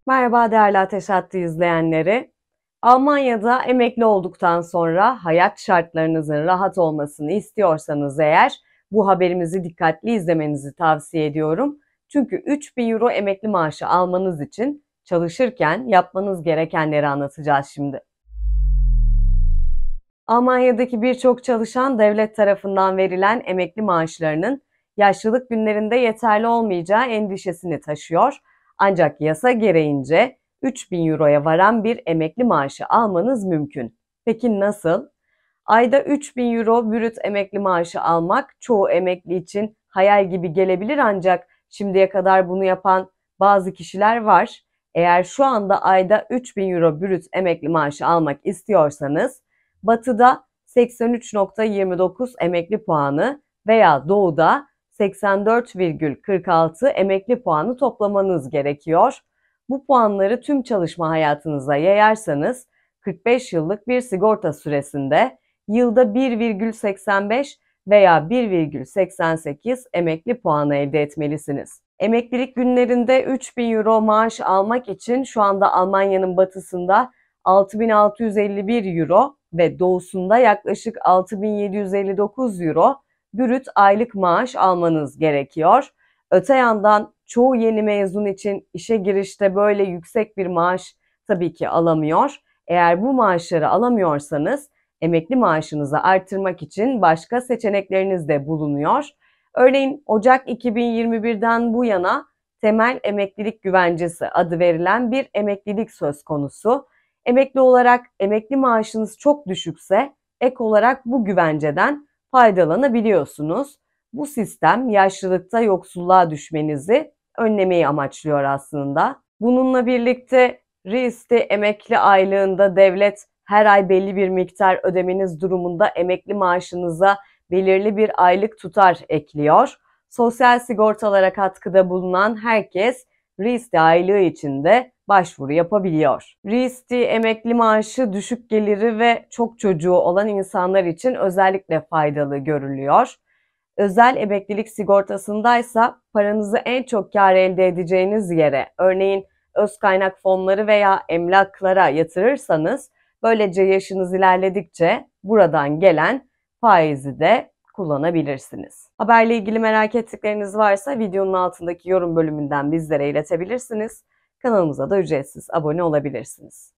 Merhaba değerli Ateş Hattı izleyenleri. Almanya'da emekli olduktan sonra hayat şartlarınızın rahat olmasını istiyorsanız eğer bu haberimizi dikkatli izlemenizi tavsiye ediyorum. Çünkü 3.000 euro emekli maaşı almanız için çalışırken yapmanız gerekenleri anlatacağız şimdi. Almanya'daki birçok çalışan devlet tarafından verilen emekli maaşlarının yaşlılık günlerinde yeterli olmayacağı endişesini taşıyor. Ancak yasa gereğince 3.000 euroya varan bir emekli maaşı almanız mümkün. Peki nasıl? Ayda 3.000 euro brüt emekli maaşı almak çoğu emekli için hayal gibi gelebilir ancak şimdiye kadar bunu yapan bazı kişiler var. Eğer şu anda ayda 3.000 euro brüt emekli maaşı almak istiyorsanız Batı'da 83.29 emekli puanı veya Doğu'da 84,46 emekli puanı toplamanız gerekiyor. Bu puanları tüm çalışma hayatınıza yayarsanız 45 yıllık bir sigorta süresinde yılda 1,85 veya 1,88 emekli puanı elde etmelisiniz. Emeklilik günlerinde 3.000 euro maaş almak için şu anda Almanya'nın batısında 6.651 euro ve doğusunda yaklaşık 6.759 euro brüt aylık maaş almanız gerekiyor. Öte yandan çoğu yeni mezun için işe girişte böyle yüksek bir maaş tabii ki alamıyor. Eğer bu maaşları alamıyorsanız emekli maaşınızı artırmak için başka seçenekleriniz de bulunuyor. Örneğin Ocak 2021'den bu yana temel emeklilik güvencesi adı verilen bir emeklilik söz konusu. Emekli olarak emekli maaşınız çok düşükse ek olarak bu güvenceden faydalanabiliyorsunuz. Bu sistem yaşlılıkta yoksulluğa düşmenizi önlemeyi amaçlıyor aslında. Bununla birlikte RİSTİ emekli aylığında devlet her ay belli bir miktar ödemeniz durumunda emekli maaşınıza belirli bir aylık tutar ekliyor. Sosyal sigortalara katkıda bulunan herkes RİSTİ aylığı için de başvuru yapabiliyor. RİSTİ emekli maaşı düşük geliri ve çok çocuğu olan insanlar için özellikle faydalı görülüyor. Özel emeklilik sigortasındaysa paranızı en çok kar elde edeceğiniz yere, örneğin öz kaynak fonları veya emlaklara yatırırsanız böylece yaşınız ilerledikçe buradan gelen faizi de kullanabilirsiniz. Haberle ilgili merak ettikleriniz varsa videonun altındaki yorum bölümünden bizlere iletebilirsiniz. Kanalımıza da ücretsiz abone olabilirsiniz.